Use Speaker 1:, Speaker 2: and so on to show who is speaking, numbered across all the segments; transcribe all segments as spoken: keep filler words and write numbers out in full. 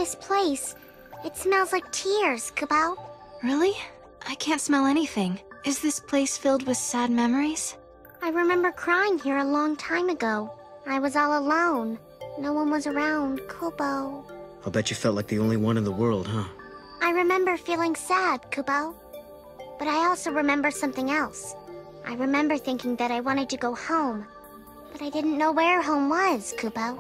Speaker 1: this place. It smells like tears, Kabal.
Speaker 2: Really? I can't smell anything. Is this place filled with sad memories?
Speaker 1: I remember crying here a long time ago. I was all alone. No one was around, Kubo.
Speaker 3: I'll bet you felt like the only one in the world, huh?
Speaker 1: I remember feeling sad, Kubo. But I also remember something else. I remember thinking that I wanted to go home. But I didn't know where home was, Kubo.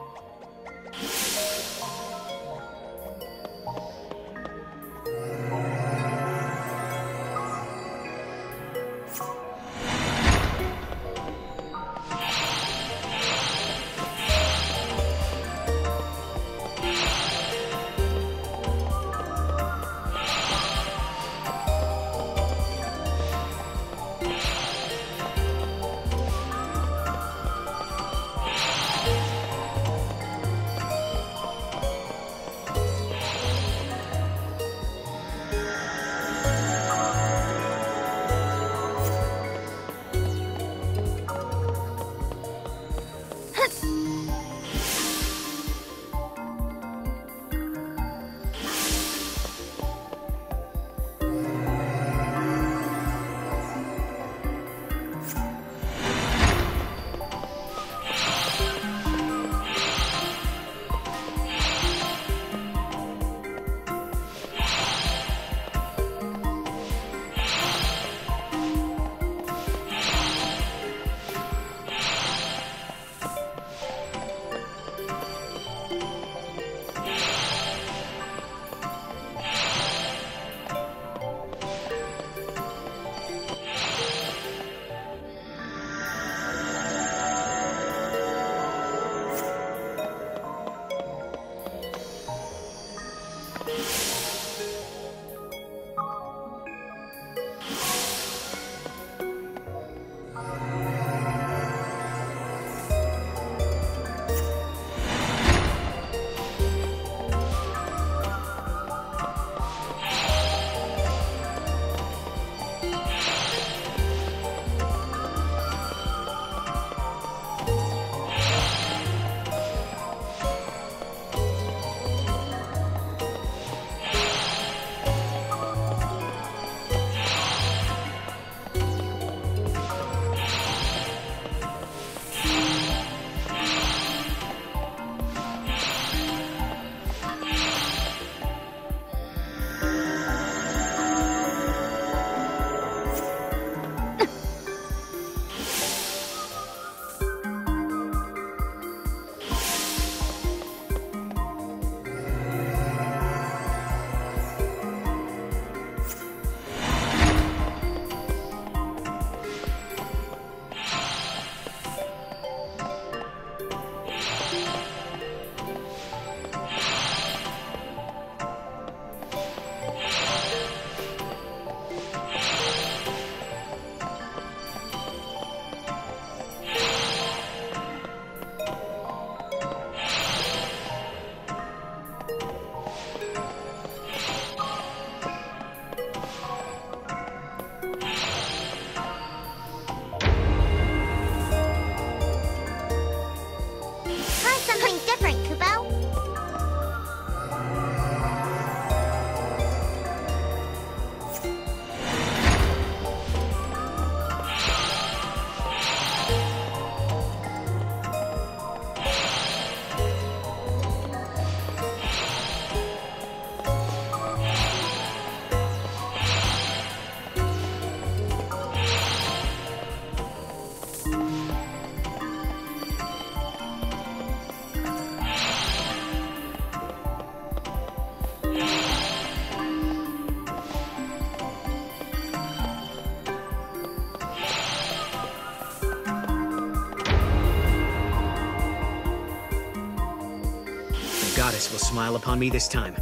Speaker 3: Goddess will smile upon me this time.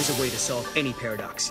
Speaker 3: There's a way to solve any paradox.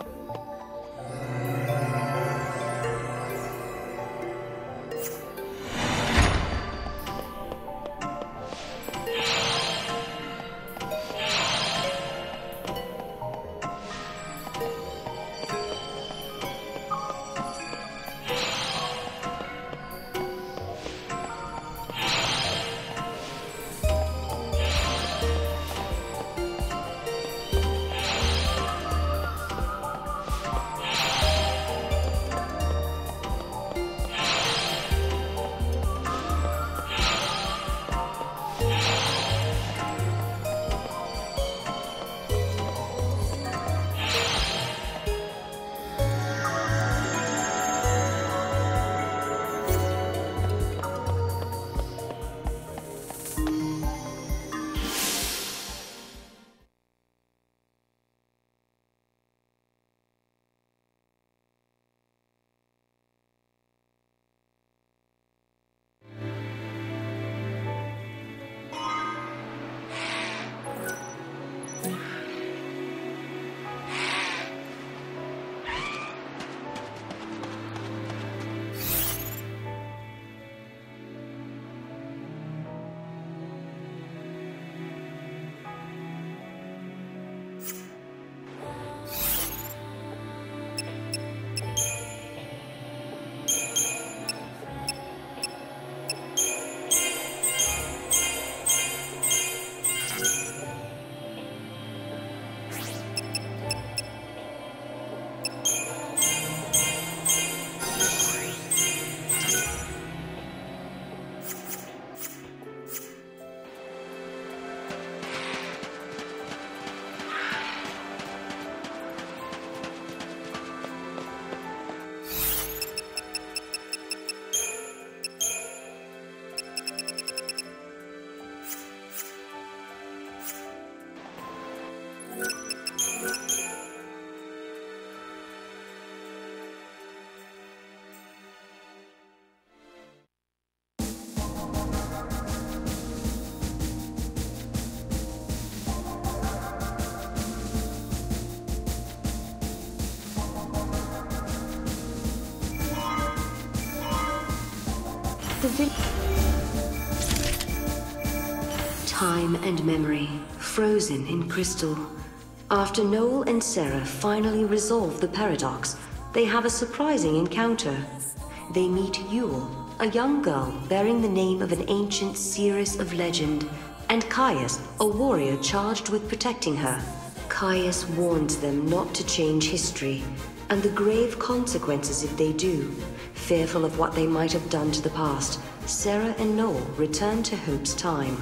Speaker 4: Time and memory, frozen in crystal. After Noel and Sarah finally resolve the paradox, they have a surprising encounter. They meet Yule, a young girl bearing the name of an ancient seeress of legend, and Caius, a warrior charged with protecting her. Caius warns them not to change history, and the grave consequences if they do. Fearful of what they might have done to the past, Sarah and Noel return to Hope's time.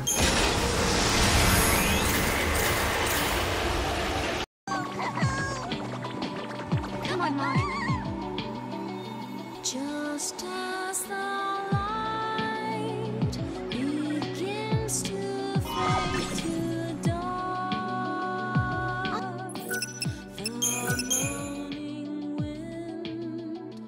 Speaker 2: Come on, Mom.
Speaker 5: Just as the light begins to fade to dark, the moaning wind.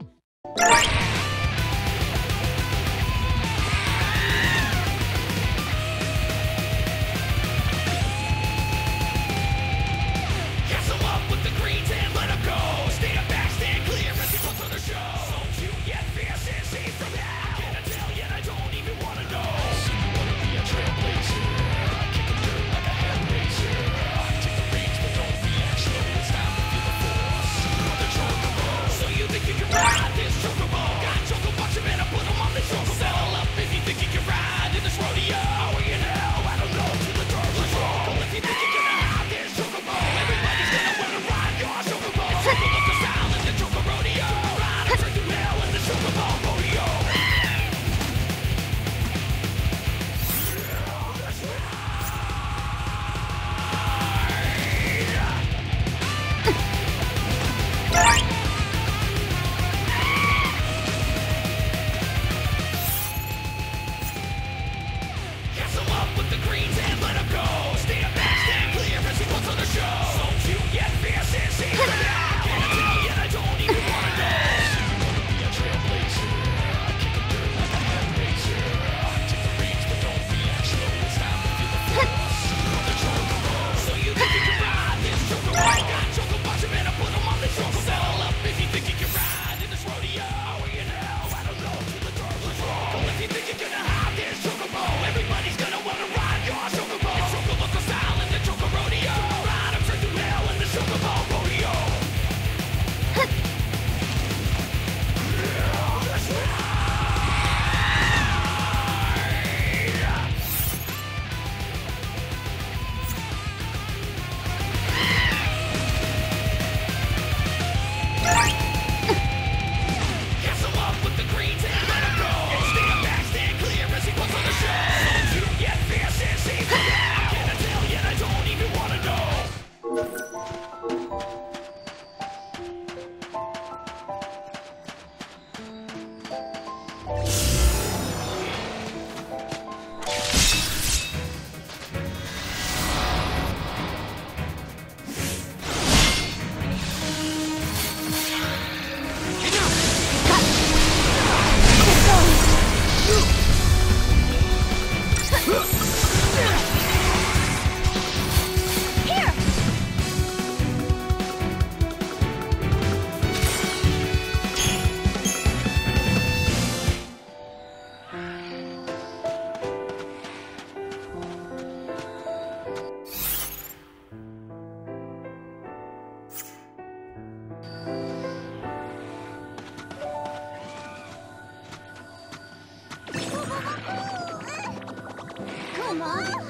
Speaker 5: Mom.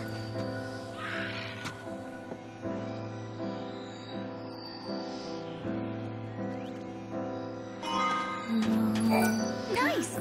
Speaker 2: Nice!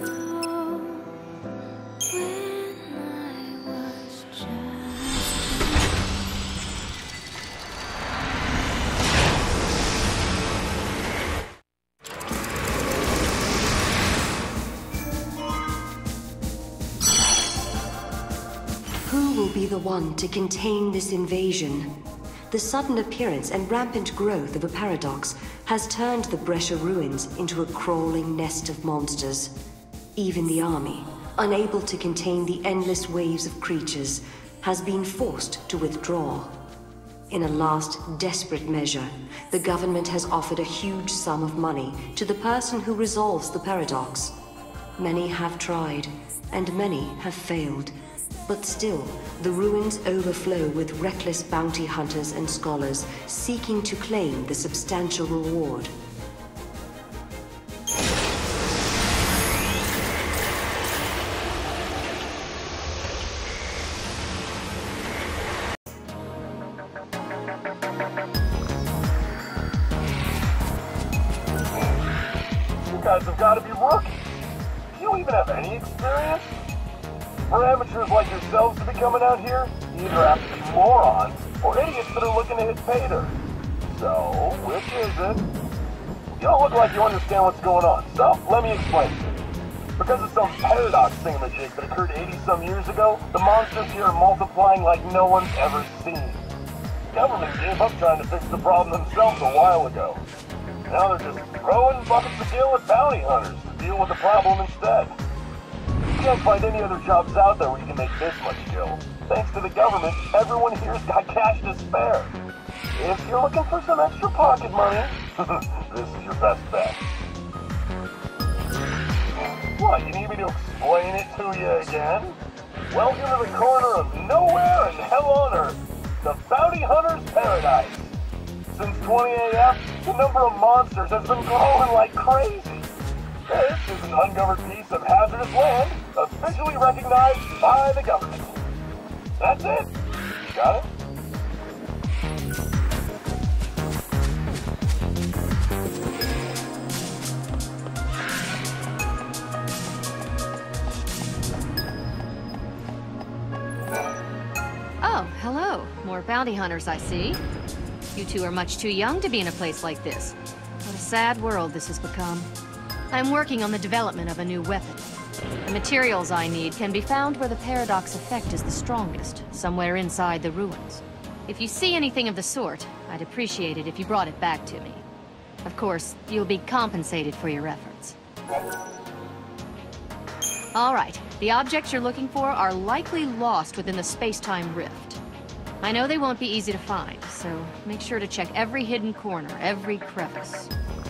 Speaker 4: Who will be the one to contain this invasion? The sudden appearance and rampant growth of a paradox has turned the Brescia ruins into a crawling nest of monsters. Even the army, unable to contain the endless waves of creatures, has been forced to withdraw. In a last desperate measure, the government has offered a huge sum of money to the person who resolves the paradox. Many have tried, and many have failed. But still, the ruins overflow with reckless bounty hunters and scholars seeking to claim the substantial reward.
Speaker 6: You guys have got to be rookies. Do you even have any experience? For amateurs like yourselves to be coming out here, you either have to be morons or idiots that are looking to hit pay dirt. So, which is it? You don't look like you understand what's going on, so let me explain. Because of some paradox thingamajig that occurred eighty-some years ago, the monsters here are multiplying like no one's ever seen. The government gave up trying to fix the problem themselves a while ago. Now they're just throwing buckets of gil at bounty hunters to deal with the problem instead. You can't find any other jobs out there where you can make this much gil. Thanks to the government, everyone here's got cash to spare. If you're looking for some extra pocket money, this is your best bet. What, you need me to explain it to you again? Welcome to the corner of nowhere and hell on earth, the Bounty Hunter's Paradise. Since twenty A F, the number of monsters has been growing like crazy. This is an uncovered piece of hazardous land, officially recognized by the government. That's it. Got it?
Speaker 7: Oh, hello. More bounty hunters, I see. You two are much too young to be in a place like this. What a sad world this has become. I'm working on the development of a new weapon. The materials I need can be found where the paradox effect is the strongest, somewhere inside the ruins. If you see anything of the sort, I'd appreciate it if you brought it back to me. Of course, you'll be compensated for your efforts. All right, the objects you're looking for are likely lost within the space-time rift. I know they won't be easy to find, so make sure to check every hidden corner, every crevice.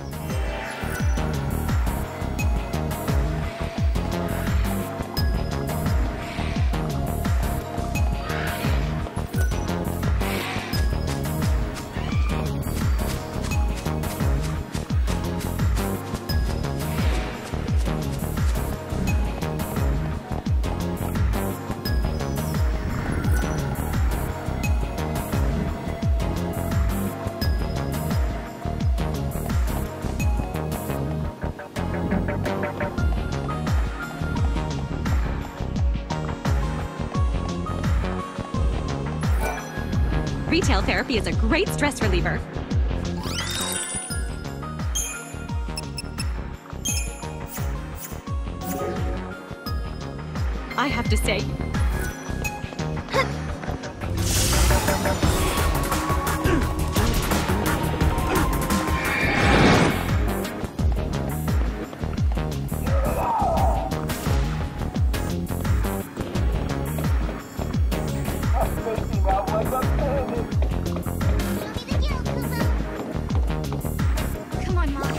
Speaker 8: Retail therapy is a great stress reliever. I have to say,
Speaker 1: Come on, Mom.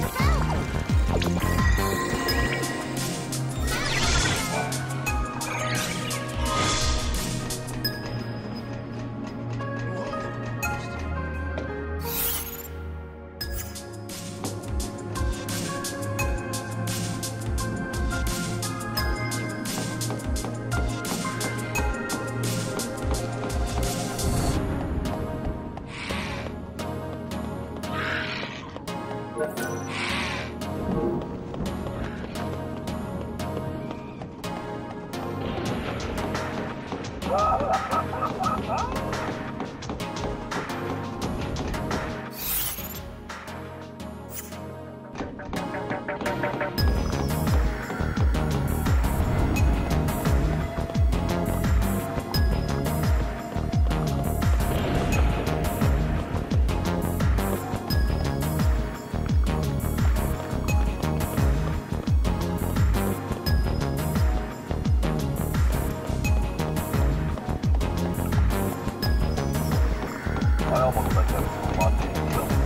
Speaker 6: I almost let them watch me kill me.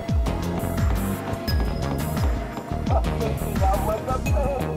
Speaker 6: Making out like a pig.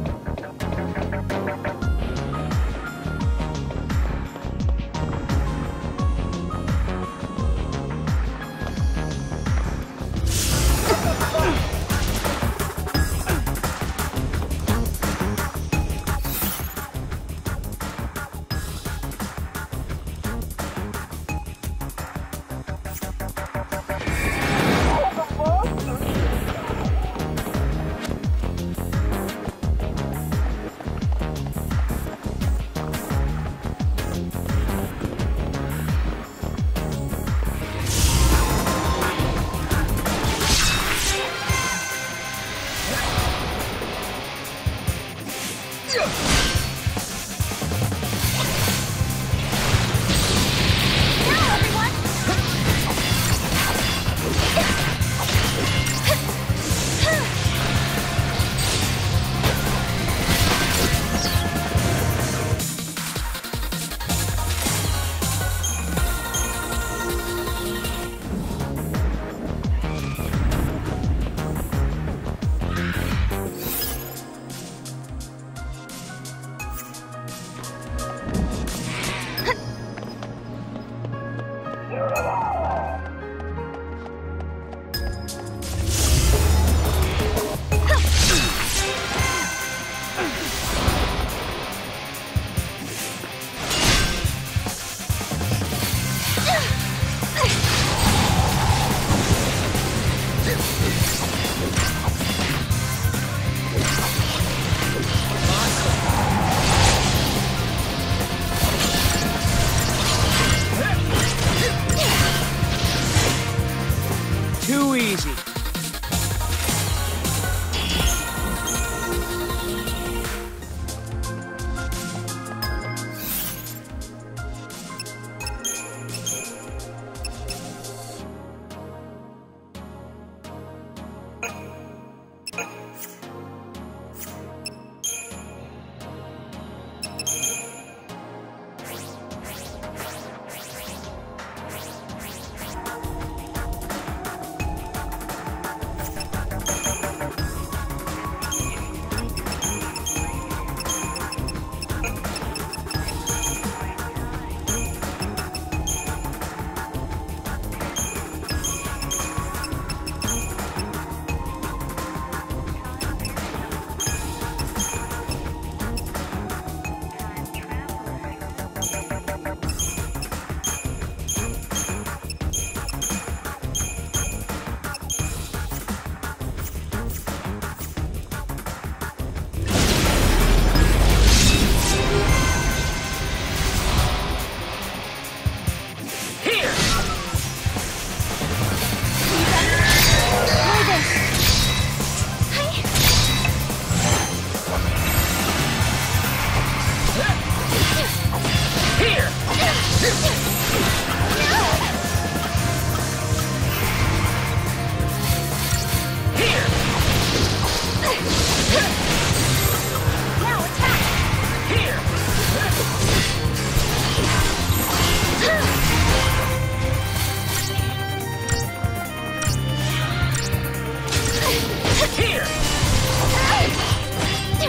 Speaker 3: Too easy.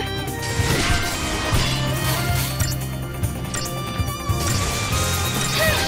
Speaker 1: Here!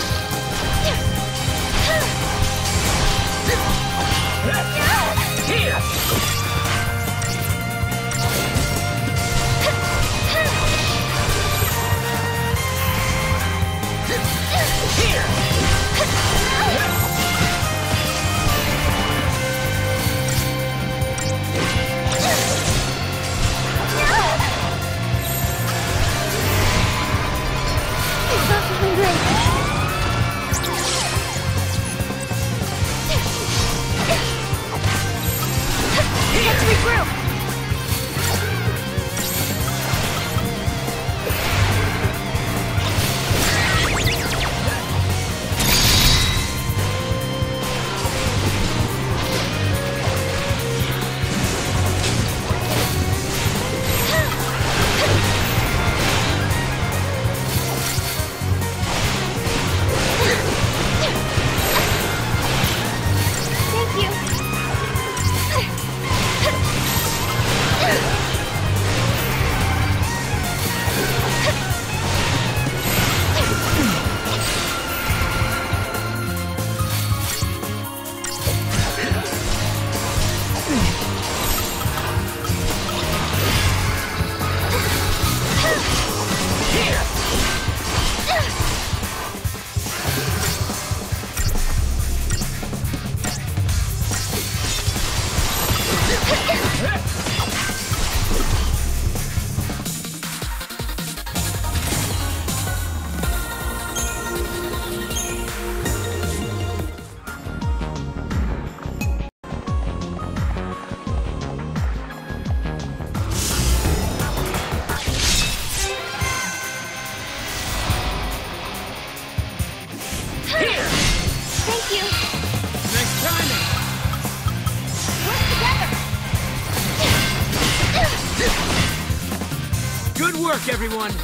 Speaker 3: work, everyone!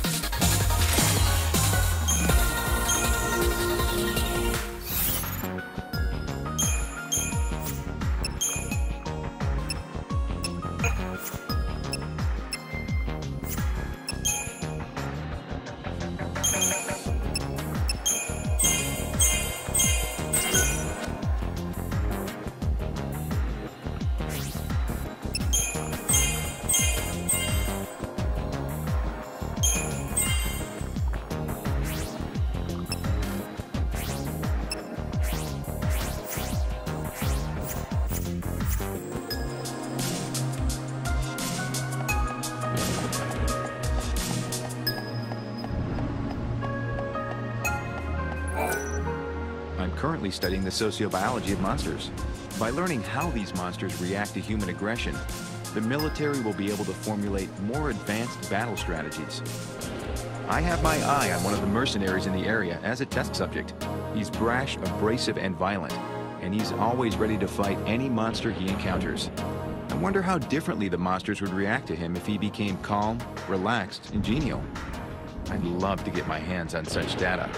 Speaker 9: I'm currently studying the sociobiology of monsters. By learning how these monsters react to human aggression, the military will be able to formulate more advanced battle strategies. I have my eye on one of the mercenaries in the area as a test subject. He's brash, abrasive, and violent, and he's always ready to fight any monster he encounters. I wonder how differently the monsters would react to him if he became calm, relaxed, and genial. I'd love to get my hands on such data.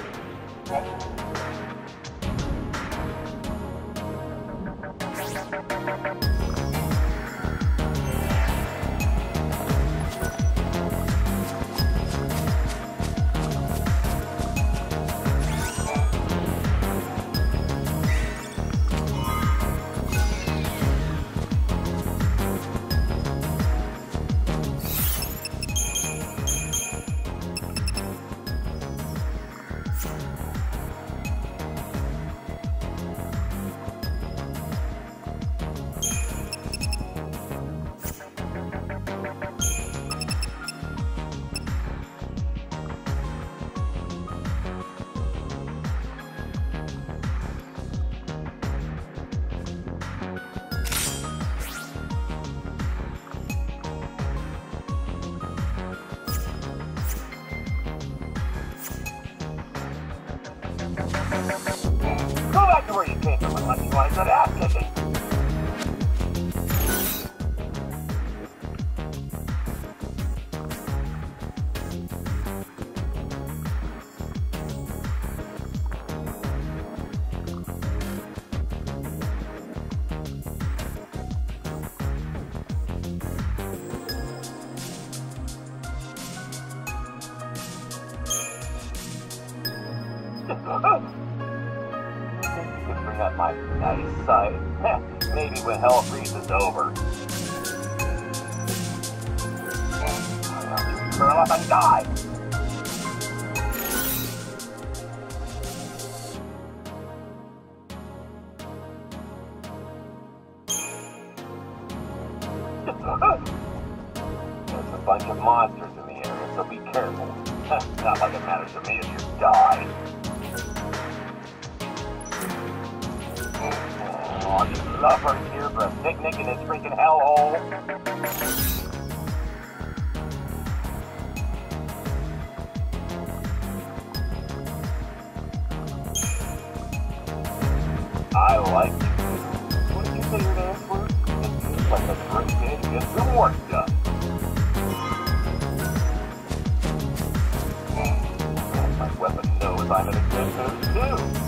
Speaker 6: Go back to where you came from unless you want a good ass kicking. Bring up my nice side. Maybe when hell freezes over. Curl up and die! There's a bunch of monsters in the area, so be careful. Not like it matters to me if you die. Oh, you lovers here for a picnic in this freaking hellhole. I like you. What did you say your names were? It seems like a great day to get some work done. My weapon knows I'm in a good mood too.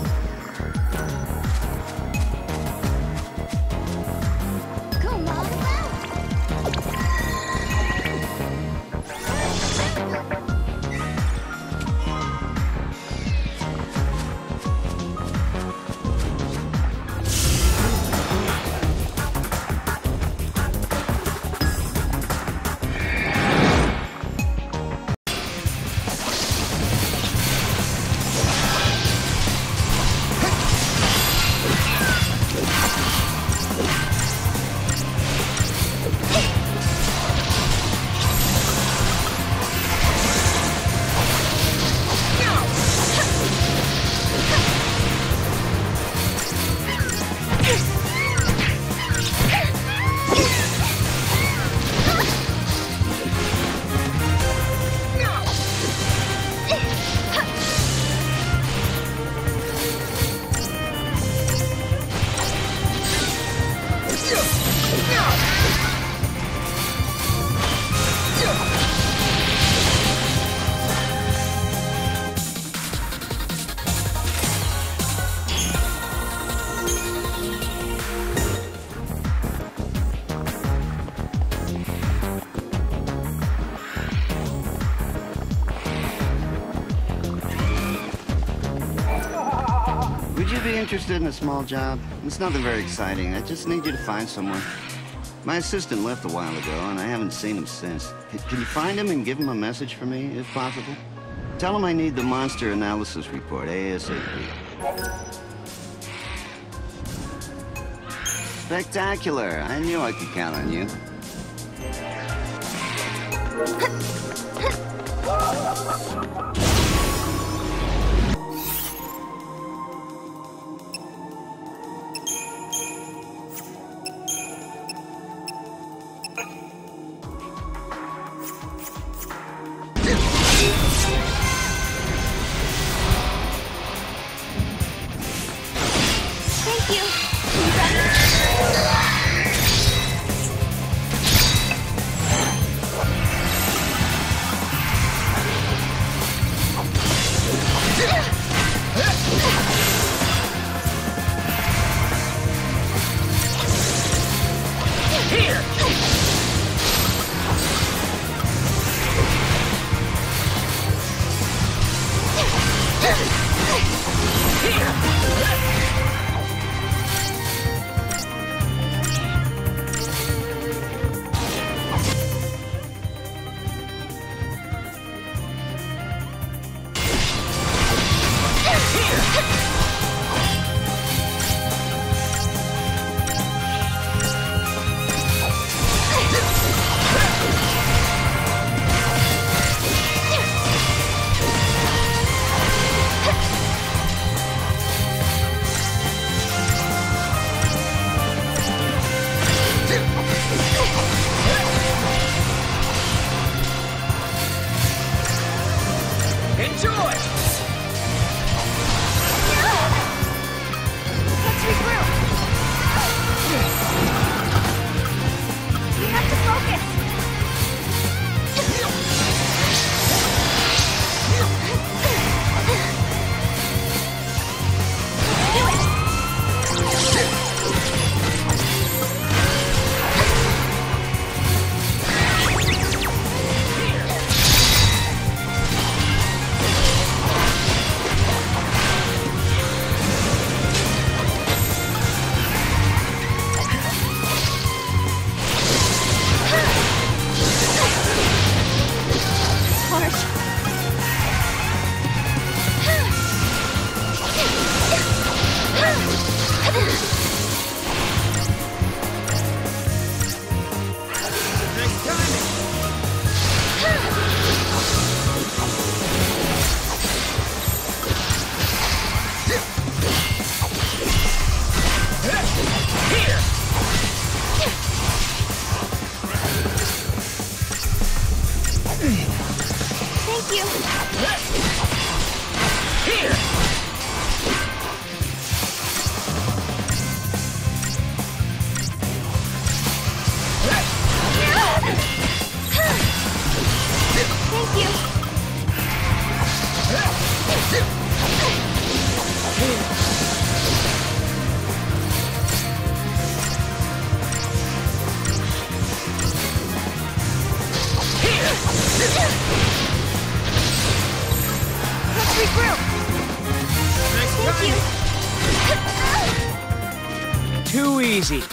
Speaker 10: Would you be interested in a small job? It's nothing very exciting. I just need you to find someone. My assistant left a while ago, and I haven't seen him since. C- Can you find him and give him a message for me, if possible? Tell him I need the monster analysis report, ASAP. Spectacular. I knew I could count on you.
Speaker 1: Thank you.
Speaker 3: Too easy.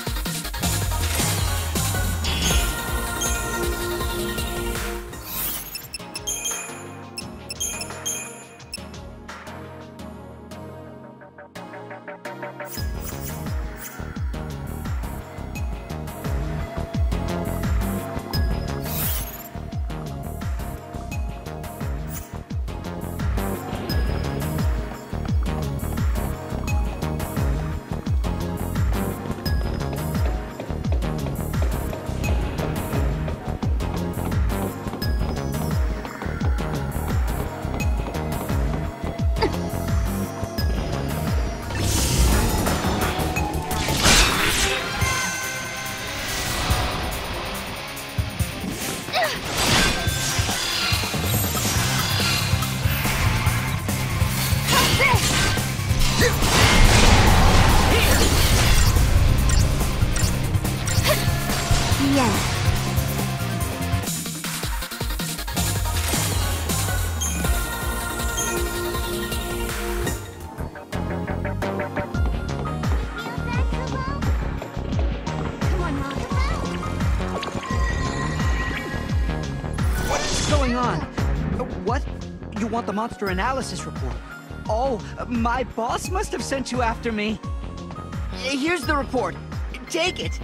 Speaker 11: want the monster analysis report. Oh, my boss must have sent you after me. Here's the report. Take it.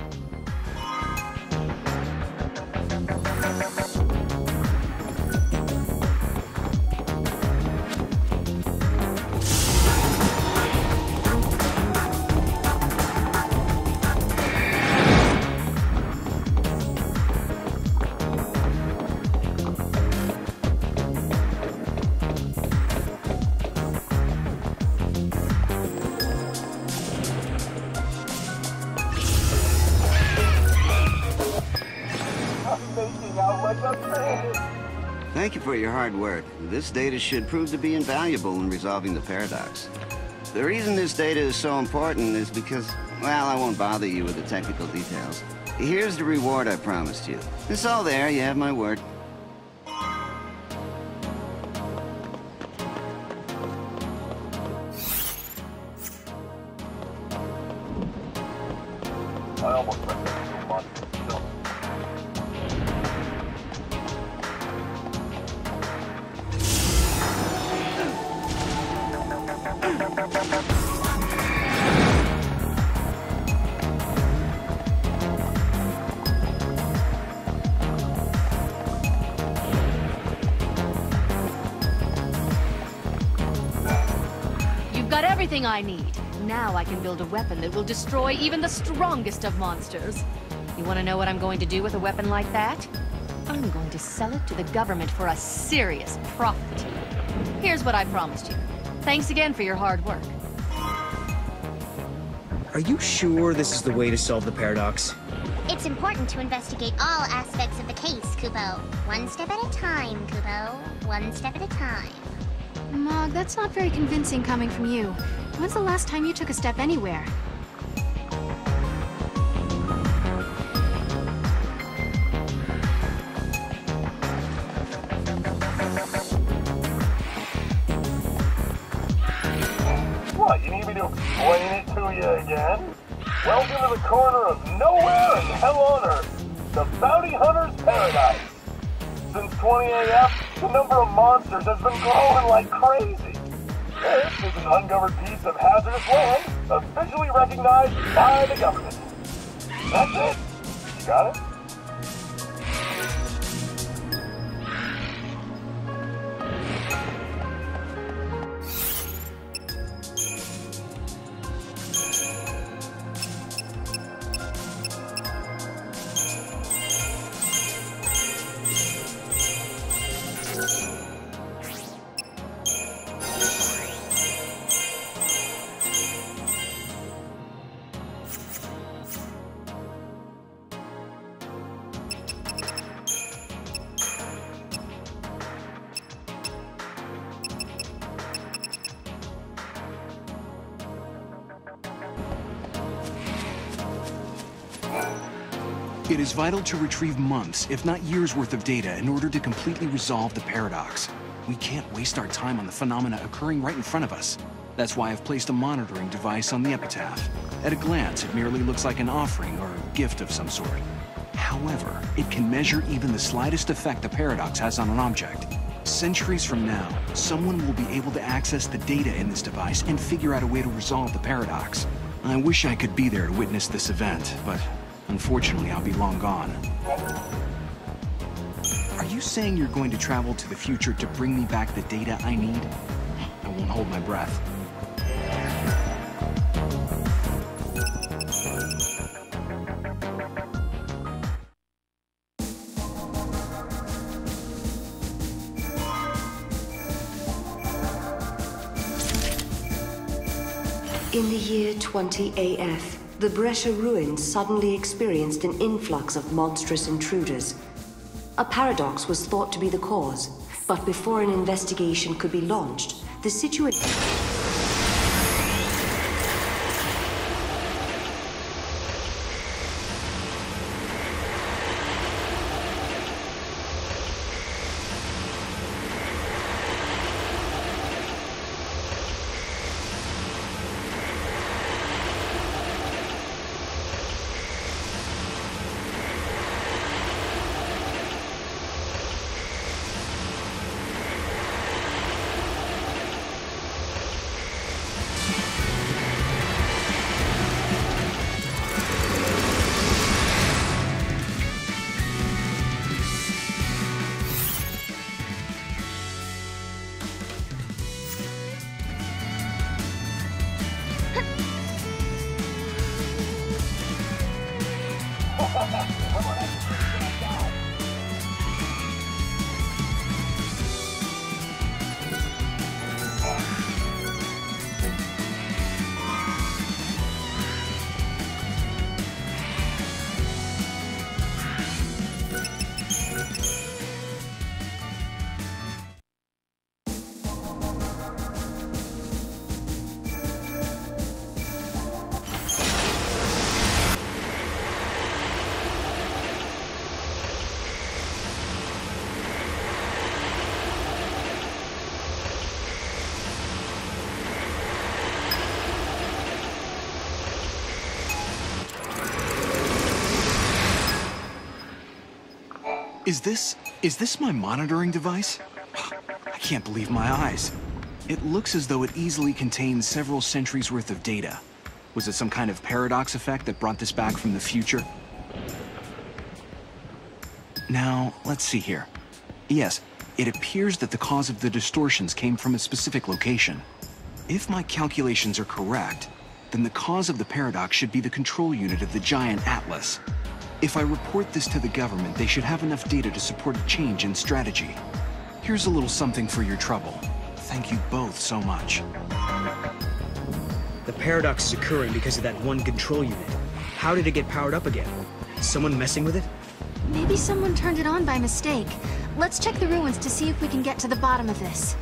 Speaker 10: Thank you for your hard work. This data should prove to be invaluable in resolving the paradox. The reason this data is so important is because, well, I won't bother you with the technical details. Here's the reward I promised you. It's all there, you have my word.
Speaker 6: I almost went there so much. So.
Speaker 7: You've got everything I need. Now I can build a weapon that will destroy even the strongest of monsters. You want to know what I'm going to do with a weapon like that? I'm going to sell it to the government for a serious profit. Here's what I promised you. Thanks again for your hard work.
Speaker 3: Are you sure this is the way to solve the paradox?
Speaker 1: It's important to investigate all aspects of the case, Kupo. One step at a time, Kupo. One step at a time.
Speaker 2: Mog, that's not very convincing coming from you. When's the last time you took a step anywhere?
Speaker 6: What, you need me to explain it to you again? Welcome to the corner of nowhere and hell on earth, the Bounty Hunter's Paradise. Since twenty A F, the number of monsters has been growing like crazy. This is an uncovered piece of hazardous land, officially recognized by the government. That's it. You got it?
Speaker 12: It is vital to retrieve months, if not years' worth of data in order to completely resolve the paradox. We can't waste our time on the phenomena occurring right in front of us. That's why I've placed a monitoring device on the epitaph. At a glance, it merely looks like an offering or gift of some sort. However, it can measure even the slightest effect the paradox has on an object. Centuries from now, someone will be able to access the data in this device and figure out a way to resolve the paradox. I wish I could be there to witness this event, but unfortunately, I'll be long gone. Are you saying you're going to travel to the future to bring me back the data I need? I won't hold my breath.
Speaker 4: In the year twenty A F, the Brescia ruins suddenly experienced an influx of monstrous intruders. A paradox was thought to be the cause, but before an investigation could be launched, the situation...
Speaker 12: Is this... is this my monitoring device? I can't believe my eyes. It looks as though it easily contains several centuries worth of data. Was it some kind of paradox effect that brought this back from the future? Now, let's see here. Yes, it appears that the cause of the distortions came from a specific location. If my calculations are correct, then the cause of the paradox should be the control unit of the giant Atlas. If I report this to the government, they should have enough data to support a change in strategy. Here's a little something for your trouble. Thank you both so much.
Speaker 3: The paradox is occurring because of that one control unit. How did it get powered up again? Someone messing with it?
Speaker 2: Maybe someone turned it on by mistake. Let's check the ruins to see if we can get to the bottom of this.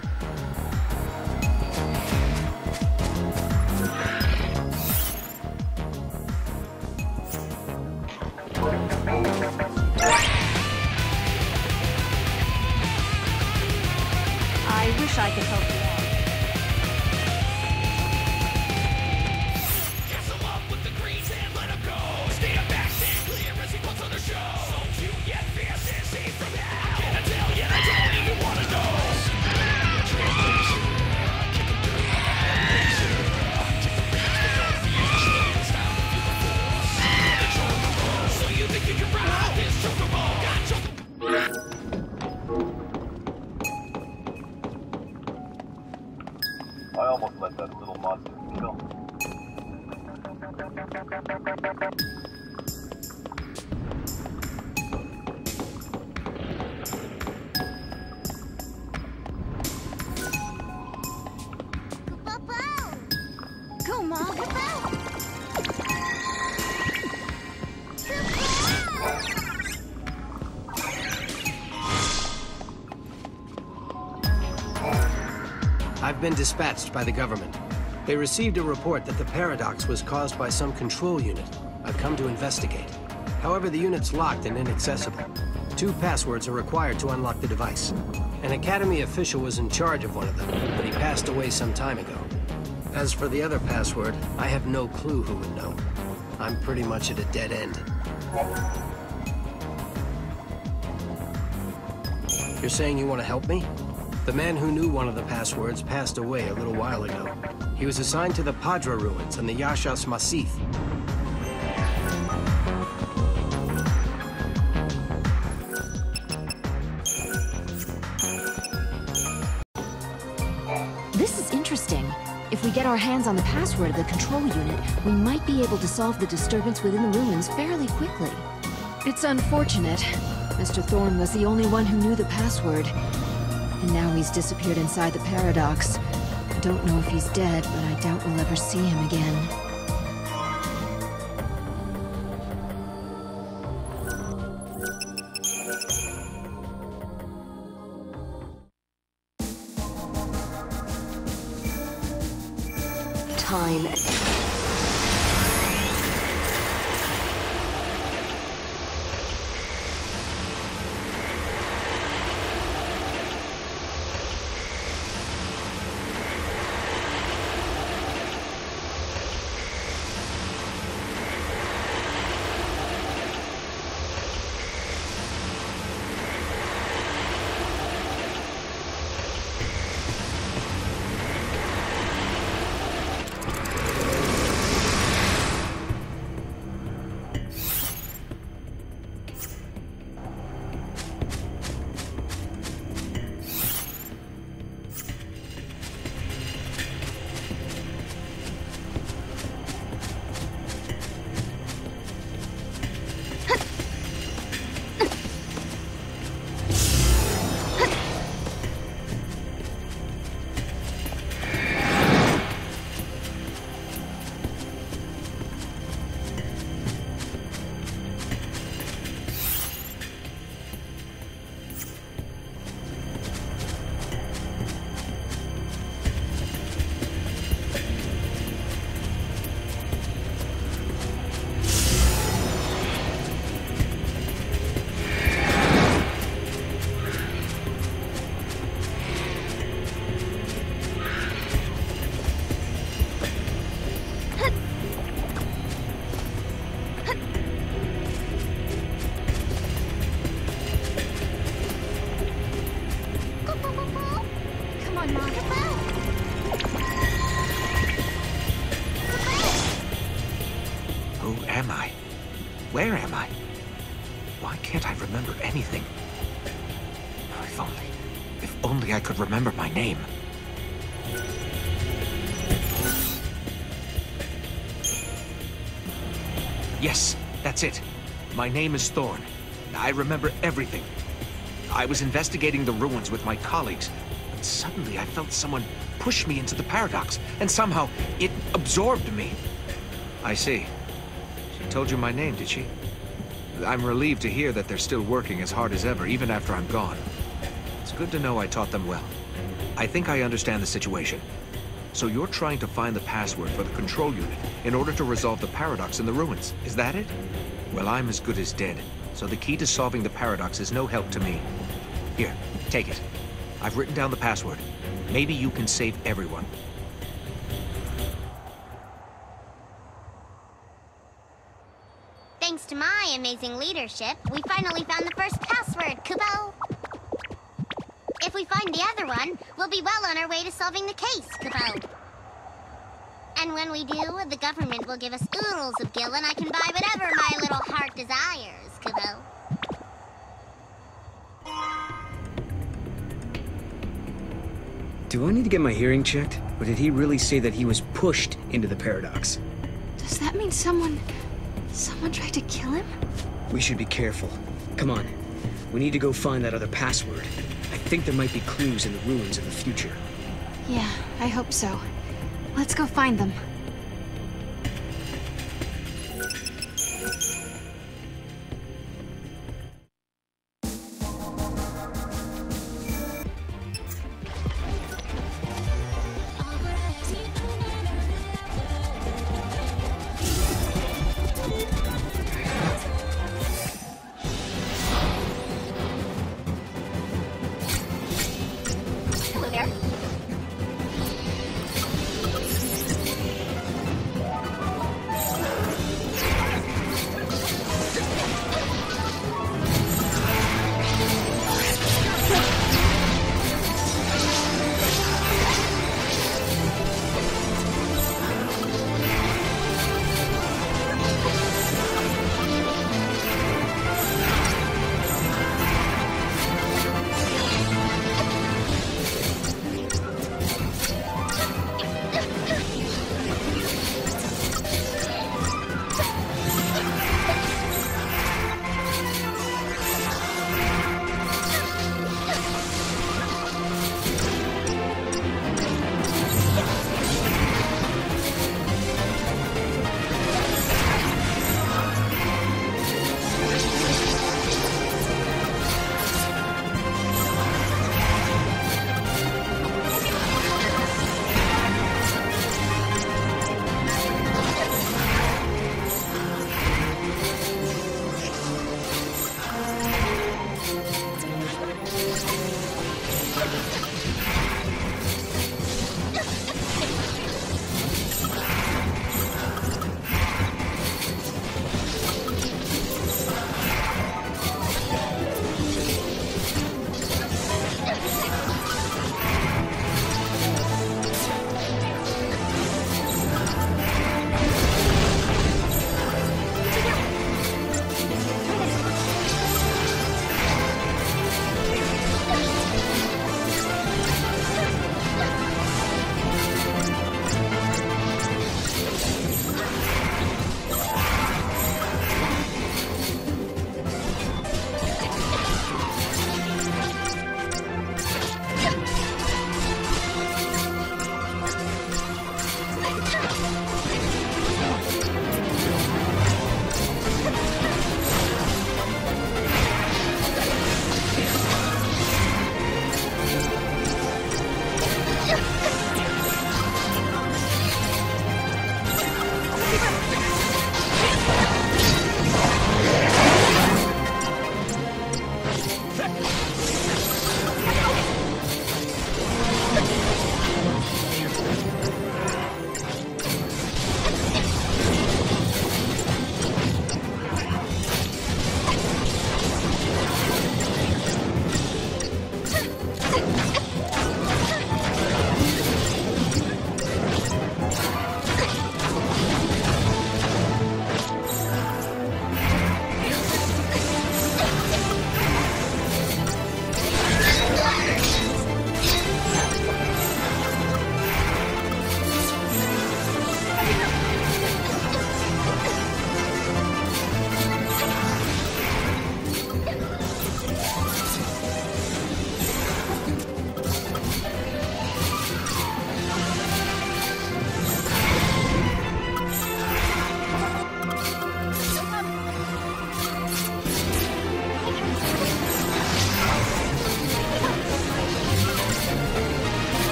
Speaker 7: I wish I could help you out.
Speaker 6: I almost let that little monster kill.
Speaker 2: Go, Mom!
Speaker 13: I've been dispatched by the government. They received a report that the paradox was caused by some control unit. I've come to investigate. However, the unit's locked and inaccessible. Two passwords are required to unlock the device. An Academy official was in charge of one of them, but he passed away some time ago. As for the other password, I have no clue who would know. I'm pretty much at a dead end. You're saying you want to help me? The man who knew one of the passwords passed away a little while ago. He was assigned to the Padra ruins and the Yashas Massif.
Speaker 14: This is interesting. If we get our hands on the password of the control unit, we might be able to solve the disturbance within the ruins fairly quickly. It's unfortunate. Mister Thorne was the only one who knew the password. And now he's disappeared inside the paradox. I don't know if he's dead, but I doubt we'll ever see him again.
Speaker 4: Time.
Speaker 15: Where am I? Why can't I remember anything? If only... If only I could remember my name. Yes, that's it. My name is Thorn. I remember everything. I was investigating the ruins with my colleagues, and suddenly I felt someone push me into the paradox, and somehow it absorbed me. I see. She told you my name, did she? I'm relieved to hear that they're still working as hard as ever, even after I'm gone. It's good to know I taught them well. I think I understand the situation. So you're trying to find the password for the control unit in order to resolve the paradox in the ruins, is that it? Well, I'm as good as dead, so the key to solving the paradox is no help to me. Here, take it. I've written down the password. Maybe you can save everyone.
Speaker 1: Thanks to my amazing leadership, we finally found the first password, Kupo. If we find the other one, we'll be well on our way to solving the case, Kupo. And when we do, the government will give us oodles of gil and I can buy whatever my little heart desires, Kupo.
Speaker 3: Do I need to get my hearing checked? Or did he really say that he was pushed into the paradox?
Speaker 2: Does that mean someone... someone tried to kill him?
Speaker 3: We should be careful. Come on. We need to go find that other password. I think there might be clues in the ruins of the future.
Speaker 2: Yeah, I hope so. Let's go find them.